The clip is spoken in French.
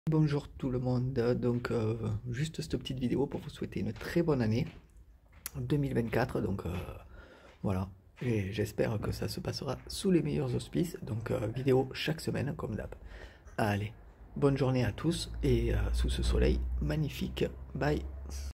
Bonjour tout le monde, juste cette petite vidéo pour vous souhaiter une très bonne année 2024, voilà, et j'espère que ça se passera sous les meilleurs auspices, vidéo chaque semaine comme d'hab. Allez, bonne journée à tous et sous ce soleil magnifique, bye.